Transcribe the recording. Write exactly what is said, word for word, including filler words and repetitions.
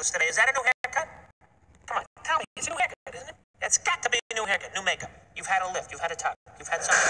haircuts today. Is that a new haircut? Come on, tell me. It's a new haircut, isn't it? It's got to be a new haircut, new makeup. You've had a lift. You've had a tug. You've had something.